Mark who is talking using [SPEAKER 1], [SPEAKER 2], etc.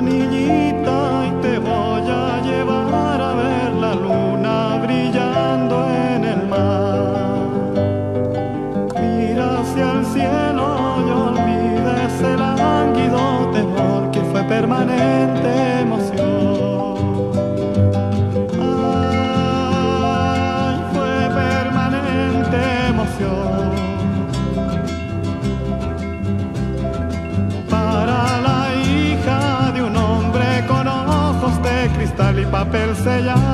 [SPEAKER 1] niñita, y te voy a llevar a ver la luna brillando en el mar. Mira hacia el cielo y olvides el lánguido temor que fue permanente emoción. Ay, fue permanente emoción. Para la hija de un hombre con ojos de cristal y papel sellado,